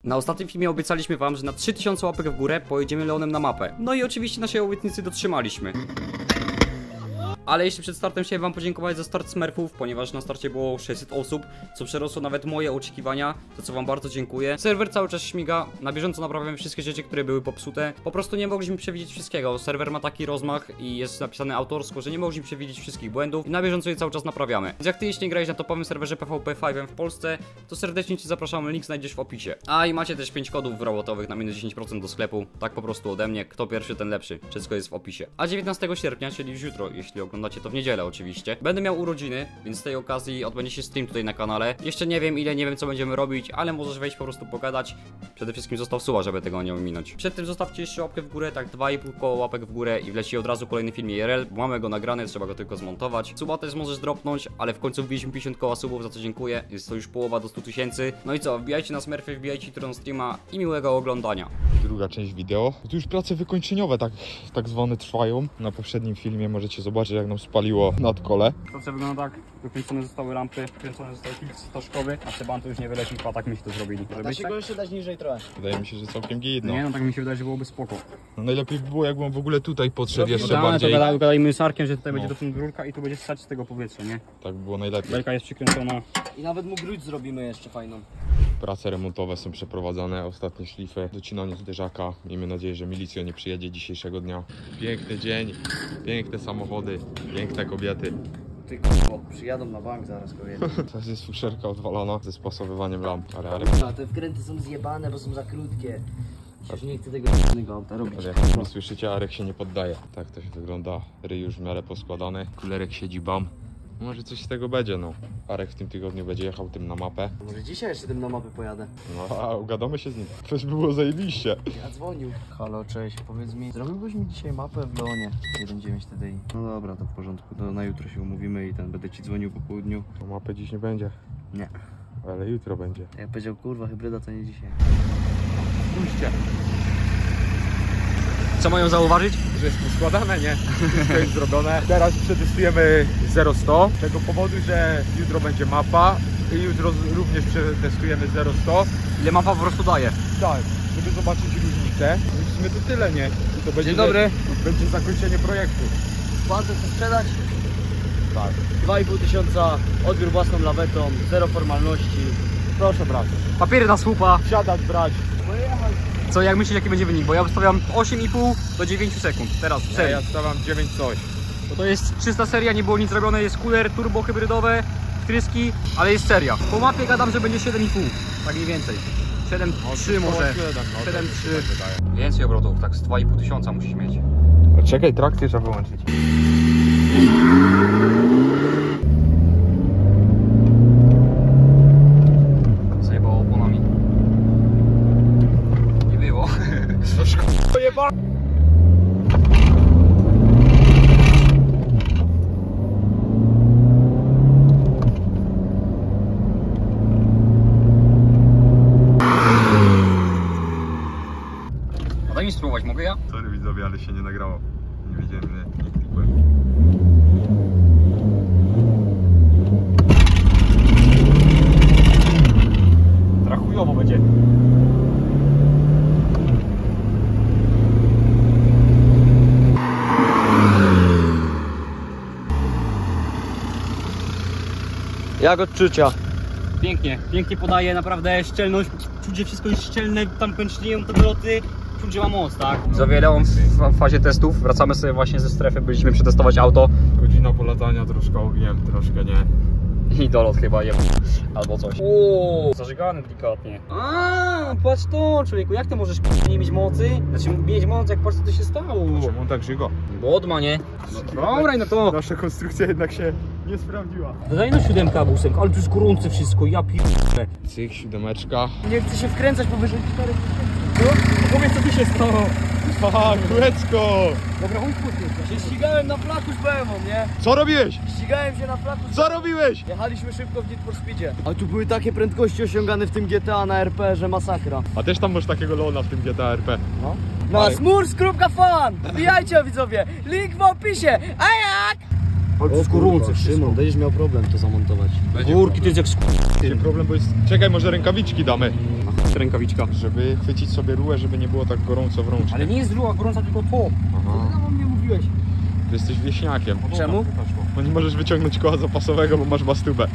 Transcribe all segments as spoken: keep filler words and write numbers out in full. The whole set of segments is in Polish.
Na ostatnim filmie obiecaliśmy wam, że na trzy tysiące łapek w górę pojedziemy Leonem na mapę. No i oczywiście naszej obietnicy dotrzymaliśmy. Ale jeszcze przed startem chciałem wam podziękować za start Smurfów, ponieważ na starcie było sześćset osób, co przerosło nawet moje oczekiwania, za co wam bardzo dziękuję. Serwer cały czas śmiga, na bieżąco naprawiamy wszystkie rzeczy, które były popsute. Po prostu nie mogliśmy przewidzieć wszystkiego, serwer ma taki rozmach i jest napisane autorsko, że nie mogliśmy przewidzieć wszystkich błędów i na bieżąco je cały czas naprawiamy. Więc jak ty jeszcze nie grałeś na topowym serwerze P V P pięć w Polsce, to serdecznie cię zapraszamy, link znajdziesz w opisie. A i macie też pięć kodów robotowych na minus dziesięć procent do sklepu, tak po prostu ode mnie, kto pierwszy ten lepszy, wszystko jest w opisie. A dziewiętnastego sierpnia, czyli już jutro, jeśli oglądacie to w niedzielę oczywiście, będę miał urodziny, więc z tej okazji odbędzie się stream tutaj na kanale. Jeszcze nie wiem ile, nie wiem co będziemy robić, ale możesz wejść po prostu pogadać. Przede wszystkim zostaw suba, żeby tego nie ominąć. Przed tym zostawcie jeszcze łapkę w górę, tak dwa i pół koło łapek w górę i wleci od razu kolejny film I R L, bo mamy go nagrany, trzeba go tylko zmontować. Suba też możesz dropnąć, ale w końcu wbiliśmy pięćdziesiąt koła subów, za co dziękuję. Jest to już połowa do stu tysięcy. No i co, wbijajcie na Smurfy, wbijajcie jutro na streama i miłego oglądania. Druga część wideo. Tu już prace wykończeniowe tak, tak zwane trwają. Na poprzednim filmie możecie zobaczyć jak nam spaliło nadkole. To wygląda tak, wykręcone zostały lampy, wykręcone został filtr stożkowy, a Seban to już nie wyleci, a tak mi się to zrobili. Da się go jeszcze dać niżej trochę. Wydaje mi się, że całkiem git, no. Nie, no tak mi się wydaje, że byłoby spoko. No najlepiej by było jakbym w ogóle tutaj podszedł jeszcze No, bardziej. to gadajmy z Arkiem, że tutaj No. będzie dotąd rurka i tu będzie ssać z tego powietrza, nie? Tak by było najlepiej. Belka jest przykręcona. I nawet mu gruć zrobimy jeszcze fajną. Prace remontowe są przeprowadzane, ostatnie szlify, docinanie zderzaka. Miejmy nadzieję, że milicja nie przyjedzie dzisiejszego dnia. Piękny dzień, piękne samochody, piękne kobiety. Ty k***o, przyjadą na bank zaraz kobiety. Teraz jest fuszerka odwalona ze spasowywaniem lamp. Ale, ale, A te wkręty są zjebane, bo są za krótkie. Już nie chcę tego jednego auta robić. ale jak już słyszycie, Arek się nie poddaje. Tak to się wygląda, ryj już w miarę poskładany. Kulerek siedzi bam. Może coś z tego będzie, no. Arek w tym tygodniu będzie jechał tym na mapę. Może dzisiaj jeszcze tym na mapę pojadę. No a ugadamy się z nim. Coś by było zajebiście. Ja dzwonił. Halo, cześć, powiedz mi, zrobiłbyś mi dzisiaj mapę w Leonie jeden dziewięć T D I? No dobra, to w porządku, to na jutro się umówimy i ten będę ci dzwonił po południu. No mapy dziś nie będzie, Nie. ale jutro będzie. Jak powiedział kurwa, hybryda to nie dzisiaj. Spójrzcie, Co mają zauważyć? że jest poskładane, nie? Wszystko jest zrobione. Teraz przetestujemy zero sto. Z tego powodu, że jutro będzie mapa i jutro również przetestujemy zero sto. Ile mapa po prostu daje? Tak, żeby zobaczyć różnicę. I w sumie to tyle, nie? I to będzie, Dzień dobry. Będzie zakończenie projektu. Pan to chce sprzedać? Tak. dwa i pół tysiąca, odbiór własną lawetą, zero formalności. Proszę brać. Papiery na słupa. Siadać, brać. Co, jak myślisz jaki będzie wynik? Bo ja wystawiam osiem i pół do dziewięciu sekund. Teraz w Ja, serii. ja stawiam dziewięć coś. Bo to jest czysta seria, nie było nic zrobione, jest cooler, turbo hybrydowe, wtryski, ale jest seria. Po mapie gadam, że będzie siedem i pół, tak mniej więcej. siedem trzy może. siedem trzy. Więcej obrotów, tak z dwa i pół tysiąca musisz mieć. Czekaj, trakcję trzeba wyłączyć. Zajebało oponami. Nie było. To jeba... A daj mi spróbować, mogę ja? Sorry widzowie, ale się nie nagrało. Nie wiedziałem, że nie klikłem. Teraz chujowo będzie. Jak odczucia? Pięknie, pięknie podaje, naprawdę szczelność, czuć, że wszystko jest szczelne, tam pęcznieją te wroty, czuć, że ma moc, tak? Zawielą w fazie testów, wracamy sobie właśnie ze strefy, byliśmy przetestować auto Godzina polatania, troszkę ogniem, troszkę nie. i dolot chyba je albo coś. Ooo, zażygany delikatnie. A, patrz to, człowieku, jak ty możesz nie mieć mocy? Znaczy mieć moc, jak patrz co to się stało? Czemu on tak żyga? Bo od ma, nie? No dobra, no to... Nasza konstrukcja jednak się nie sprawdziła. Daj no siódemka, ósemka, ale tu jest gorące wszystko, ja p***e. Cyk, siódemeczka. Nie chcę się wkręcać powyżej cztery. Powiedz co tu się stało. Aha, kółeczko! Dobra, chuj puszczę. Się ścigałem na flaku z B M W, nie? Co robiłeś? Ścigałem się na flaku z... Co robiłeś? Jechaliśmy szybko w Need for Speedzie. A tu były takie prędkości osiągane w tym G T A na R P, że masakra. A też tam masz takiego Leona w tym G T A R P. No. Na smurs kropka fan! Wbijajcie widzowie! Link w opisie! A jak? Ale to jest gorące wszystko. Szymon, będziesz miał problem to zamontować. Górki to jest jak sk... Problem, bo jest... Czekaj, może rękawiczki damy. ta rękawiczka? Żeby chwycić sobie rurę, żeby nie było tak gorąco w rączce. Ale nie jest druga gorąca, tylko to. Aha. Co ty mnie mówiłeś? Ty jesteś wieśniakiem. Czemu? Bo nie możesz wyciągnąć koła zapasowego, bo masz bastubę.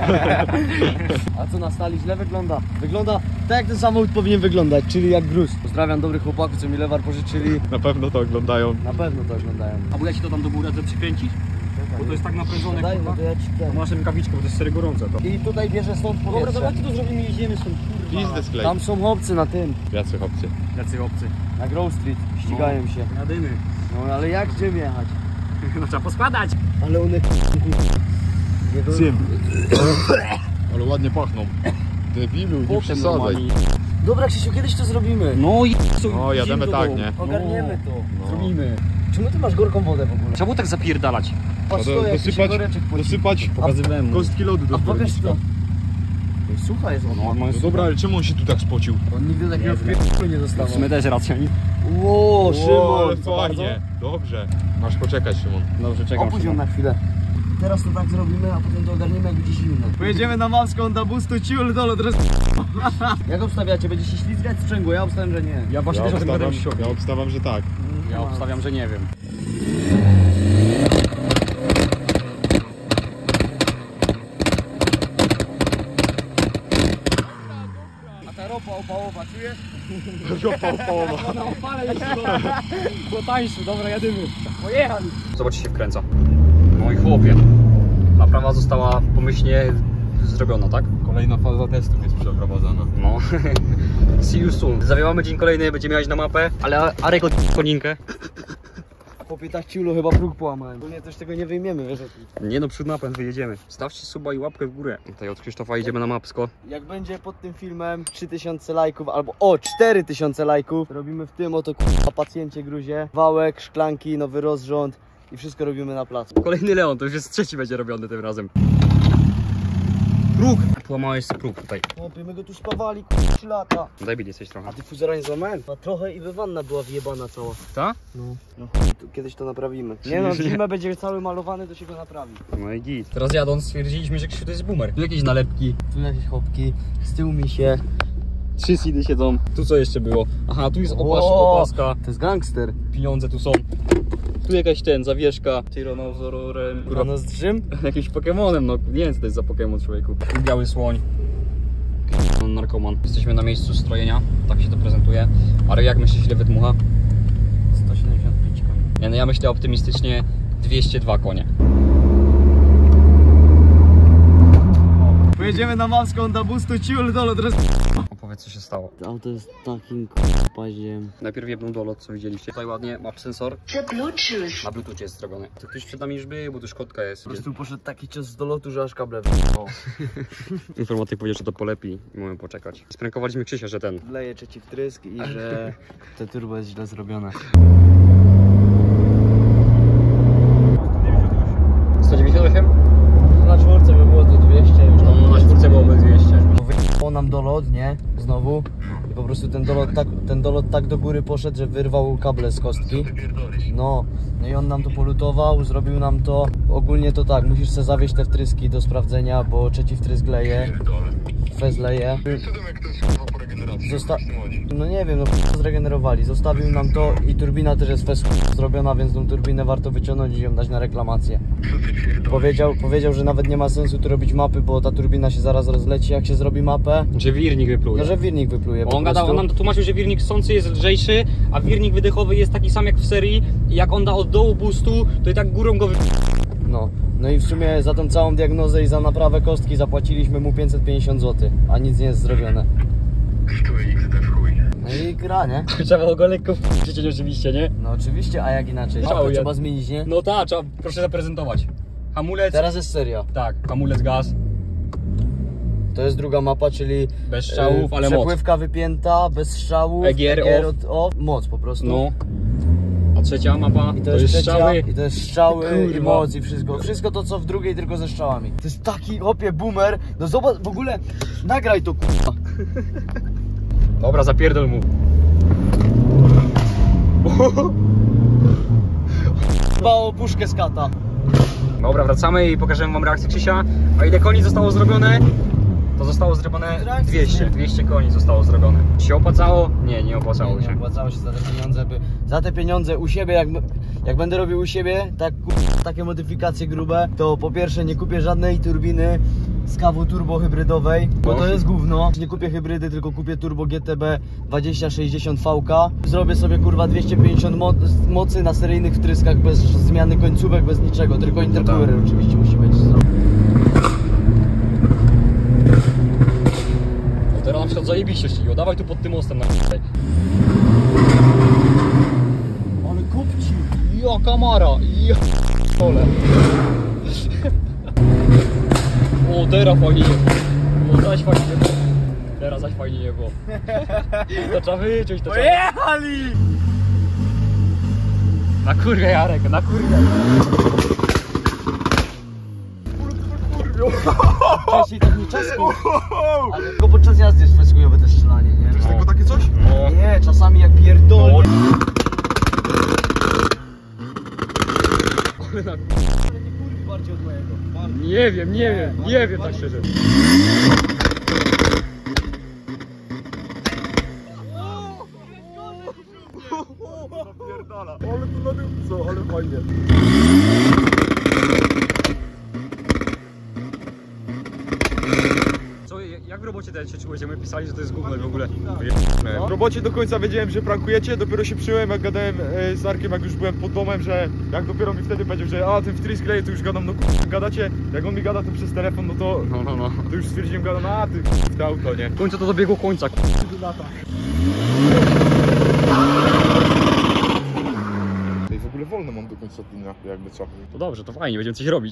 A co na stali źle wygląda? Wygląda tak jak ten samochód powinien wyglądać, czyli jak gruz. Pozdrawiam dobrych chłopaków, co mi lewar pożyczyli. Na pewno to oglądają. Na pewno to oglądają. A bo ja ci to tam do góry, że przykręcić? Bo to jest tak napędzone, Daj, kurwa. no to ja ci ten. Masz rękawiczkę, bo to jest serio gorące to. I tutaj bierze stąd powietrze. Dobra, zobaczcie, to zrobimy, jedziemy stąd, kurwa. Pizdę sklej. Tam są chłopcy na tym, Jacy chłopcy. Jacy obcy. na Grove Street, ścigają się. Jadymy. No ale jak gdzie jechać? No trzeba poskładać. Ale one nie Zim. Ale ładnie pachną. Debilu, nie przesadzaj. Dobra Krzysiu, kiedyś to zrobimy. No i No, jademy tak, nie? Ogarniemy to. No. Zrobimy. Czemu ty masz gorką wodę w ogóle? Trzeba było tak zapierdalać. Patrz Do- to, jakiś dosypać, woreczek płaci. dosypać Pokazywałem mu. kostki lodu do A pokaż zbiornika. to. Ej, Sucha jest ona. No, No dobra, ale czemu on się tu tak spocił? On nigdy takiego Nie wiem. wpierw nie W dostawał. sumie też racja. Ło, O, Szymon. ale co bardzo? fajnie. Dobrze. Masz poczekać, Szymon. Dobrze, czekam. Opuść ją na chwilę. Teraz to tak zrobimy, a potem to ogarniemy jak będzie zimno. Pojedziemy na Mamską, da bustu, ciul, dole, teraz... Jak obstawiacie? Będzie się ślizgać sprzęgło? Ja obstawiam, że nie. Ja właśnie Ja też o tym obstawiam, gadałem w ja obstawiam, że tak. Ja obstawiam, że nie wiem. A ta ropa opałowa, czujesz? Ropa opałowa. No opale jeszcze było tańszy, dobra, jadymy. Pojechali. Zobacz, się wkręca. No i chłopie. Naprawa została pomyślnie zrobiona, tak? Kolejna faza testów jest przeprowadzana. No. See you soon. Zawiałamy dzień kolejny, będziemy jechać na mapę, ale Arek od koninkę. Chłopie, tak ciulo chyba próg połamałem. Bo nie, też tego nie wyjmiemy, wiesz o tym. Nie no, przód napęd, wyjedziemy. Stawcie suba i łapkę w górę. Tutaj od Krzysztofa idziemy na mapsko. Jak będzie pod tym filmem trzy tysiące lajków, albo o cztery tysiące lajków, robimy w tym oto k***a pacjencie gruzie wałek, szklanki, nowy rozrząd i wszystko robimy na placu. Kolejny Leon, to już jest trzeci będzie robiony tym razem. Próg! Połamałeś sobie próg tutaj. Chłopie, my go tu spawali k***a trzy lata. Daj bil jesteś trochę. A dyfuzora nie złamałem? A trochę i wywanna była wjebana cała. Ta? No. no. To kiedyś to naprawimy. Nie no, w zimę będzie cały malowany, to się go naprawi. No i git. Teraz jadąc stwierdziliśmy, że Krzysiu to jest boomer. Tu jakieś nalepki. Tu jakieś chłopki, z tyłu mi się. Trzy seedy siedzą. Tu co jeszcze było? Aha, tu jest opasz, O, opaska. To jest gangster. Pieniądze tu są. Tu jakaś ten, zawieszka. Tyrannosaurem. Kurwa, No z czym? jakimś Pokemonem, no nie wiem co to jest za Pokemon, człowieku. Tu biały słoń. Narkoman. Jesteśmy na miejscu strojenia, tak się to prezentuje. Ale jak myślisz, ile wydmucha? sto siedemdziesiąt pięć koni. Nie, no ja myślę optymistycznie dwieście dwa konie. Pojedziemy na Mamską, da bustu, ciul, dole, teraz... Opowiedz co się stało. Auto jest takim k***a paździem. Najpierw jebnął dolot, co widzieliście. Tutaj ładnie map sensor. Na Bluetooth jest zrobiony. To ktoś przed nami już był, bo tu szkodka jest. Po prostu poszedł taki cios z dolotu, że aż kable w***ał. Informatyk powiedział, że to polepi i mamy poczekać. Sprankowaliśmy Krzysia, że ten. Wleję trzeci wtrysk i że to turbo jest źle zrobione. sto dziewięćdziesiąt osiem? Na czwórce by było to dwieście już tam. No, na czwórce byłoby dwieście. Wyjechało nam dolot, nie? Znowu. I po prostu ten dolot, tak, ten dolot tak do góry poszedł, że wyrwał kable z kostki. No. No i on nam to polutował, zrobił nam to. Ogólnie to tak, musisz sobie zawieźć te wtryski do sprawdzenia, bo trzeci wtrysk leje. Fez leje. Zosta no nie wiem, no zregenerowali. Zostawił nam to i turbina też jest fez zrobiona, więc tą turbinę warto wyciągnąć i ją dać na reklamację. Powiedział, powiedział, że nawet nie ma sensu tu robić mapy, bo ta turbina się zaraz rozleci, jak się zrobi mapę. Że wirnik wypluje. No, że wirnik wypluje. Bo po on gadał, prostu. on nam tłumaczył, że wirnik sący jest lżejszy, a wirnik wydechowy jest taki sam jak w serii. I jak on da od dołu boostu, to i tak górą go wy... No. No i w sumie za tą całą diagnozę i za naprawę kostki zapłaciliśmy mu pięćset pięćdziesiąt złotych, a nic nie jest zrobione. No i gra, nie? Trzeba go lekko wpuścić oczywiście, nie? No oczywiście, a jak inaczej? Ciao, To ja- trzeba zmienić, nie? No tak, trzeba, proszę zaprezentować. Hamulec, Teraz jest seria. tak, hamulec gaz, To jest druga mapa, czyli bez strzałów, e, ale moc. przepływka wypięta, bez strzałów, E G R off. od off, moc po prostu. No. A trzecia mapa, I to, to, jest jest trzecia, strzały. i to jest strzały, i Kurwa. moc, i wszystko. Wszystko to, co w drugiej, tylko ze strzałami. To jest taki, hopie, boomer. No zobacz, w ogóle, nagraj to, k***a. Dobra, zapierdol mu. Dba o puszkę z kata. Dobra, wracamy i pokażemy wam reakcję Krzysia. A ile koni zostało zrobione? To zostało zrobione dwieście, dwieście koni zostało zrobione. Czy się opłacało? Nie, nie opłacało Nie, się. nie opłacało się za te pieniądze, by... Za te pieniądze u siebie, jak, jak będę robił u siebie, tak ku- takie modyfikacje grube, to po pierwsze nie kupię żadnej turbiny z kawu turbo hybrydowej, bo to jest gówno. Nie kupię hybrydy, tylko kupię turbo G T B dwadzieścia sześćdziesiąt V K. Zrobię sobie kurwa dwieście pięćdziesiąt mo mocy na seryjnych wtryskach, bez zmiany końcówek, bez niczego, tylko intercooler oczywiście musi być zrobiony. No teraz na przykład zajebiście ścigło, dawaj tu pod tym mostem na k***ej. Ale kopci! Jaka mara, ja p***ole. O, teraz fajnie nie było. O, zaś fajnie nie było. Teraz zaś fajnie nie było. To trzeba wyciąć, to trzeba... Pojechali! Na kurwę Jarek, na kurwę. Wcześniej tak nie czasku, ale tylko podczas jazdy jest freskujowe te strzelanie, nie? To jest tylko takie coś? No. Nie, czasami jak pierdolę. Ale na... Ale nie kurwi bardziej od mojego. Nie wiem, nie wiem, nie wiem tak szczerze. Napierdala. Ale to na dupco, ale fajnie. Co, jak w robocie teraz się czułeś, że my pisali, że to jest gówno w ogóle? W robocie do końca wiedziałem, że prankujecie, dopiero się przyjąłem, jak gadałem e, z Arkiem, jak już byłem pod domem, że jak dopiero mi wtedy powiedział, że a ten wtrysk kleje, to już gadam, no k***, gadacie, jak on mi gada to przez telefon, no to, No, no, no. to już stwierdziłem, gadam, a ty k***, w to auto, nie? W końcu to dobiegło końca. I w ogóle wolno mam do końca dnia, jakby co. To dobrze, to fajnie, będziemy coś robić.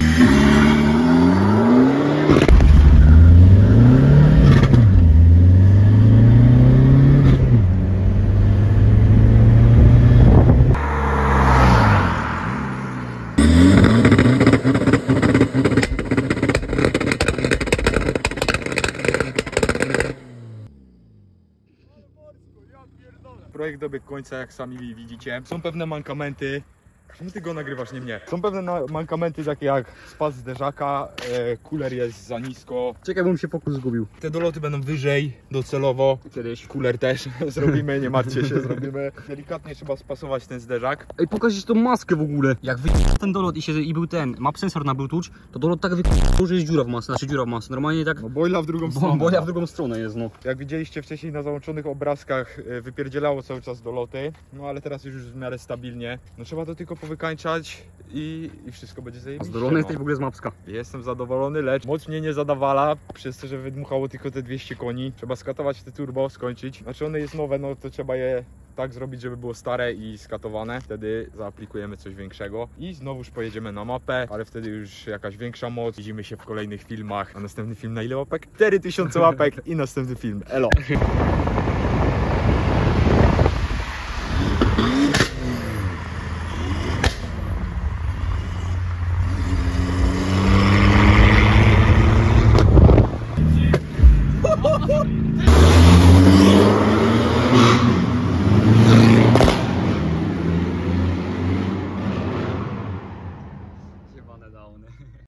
Projekt dobiegł końca, jak sami widzicie. Są pewne mankamenty. Czemu ty go nagrywasz, nie mnie? Są pewne na- mankamenty takie jak spad zderzaka, e, kuler jest za nisko. Czekaj, bym się fokus zgubił. Te doloty będą wyżej, docelowo. Kiedyś. Kuler też zrobimy, nie martwcie się, zrobimy. Delikatnie trzeba spasować ten zderzak. Ej, pokażesz tą maskę w ogóle. Jak wy... ten dolot i, się, i był ten, ma sensor na Bluetooth, to dolot tak wy... że jest dziura w masce, znaczy dziura w masce. Normalnie tak... No boila w drugą Bo, stronę. bo ja w drugą stronę jest, no. Jak widzieliście wcześniej na załączonych obrazkach, e, wypierdzielało cały czas doloty. No ale teraz już w miarę stabilnie. No trzeba to tylko powykańczać i, i wszystko będzie A zajebiście. zdolony no. jesteś w ogóle z mapska. Jestem zadowolony, lecz moc mnie nie zadawala, przez to, że wydmuchało tylko te dwieście koni. Trzeba skatować te turbo, skończyć. Znaczy one jest nowe, no to trzeba je tak zrobić, żeby było stare i skatowane. Wtedy zaaplikujemy coś większego i znowuż pojedziemy na mapę, ale wtedy już jakaś większa moc. Widzimy się w kolejnych filmach. A następny film na ile łapek? cztery tysiące łapek i następny film. Elo!